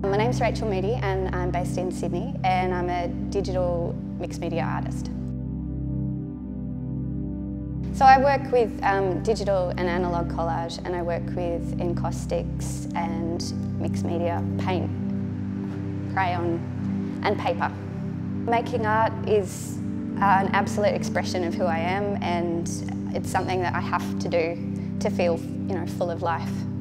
My name's Rachel Moodie and I'm based in Sydney, and I'm a digital mixed media artist. So I work with digital and analogue collage, and I work with encaustics and mixed media, paint, crayon and paper. Making art is an absolute expression of who I am, and it's something that I have to do to feel, full of life.